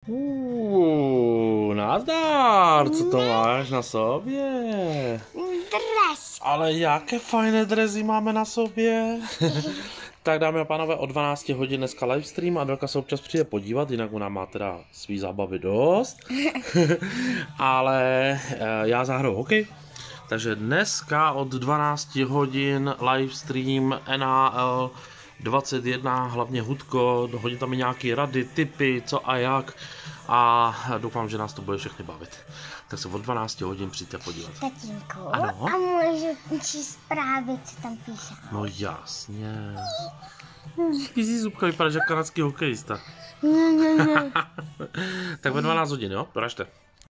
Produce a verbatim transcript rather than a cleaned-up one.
Uuu, nazdar, co to máš na sobě? Dres. Ale jaké fajné drezy máme na sobě. Tak dámy a pánové, o dvanácti hodin dneska livestream, Adelka se občas přijde podívat, jinak ona má teda svý zábavy dost. Ale já zahraju hokej. Takže dneska od dvanácti hodin livestream N H L dvacet jedna, hlavně Hudko, hodí tam i nějaké rady, tipy, co a jak. A doufám, že nás to bude všechny bavit. Tak se od dvanácti hodin přijďte podívat. Tatínku, Ano? a můžu číst zprávy, co tam píše? No jasně. Skýzí zubka vypadá, že kanadský hokejista. Tak ve dvanáct hodin, jo? Doražte.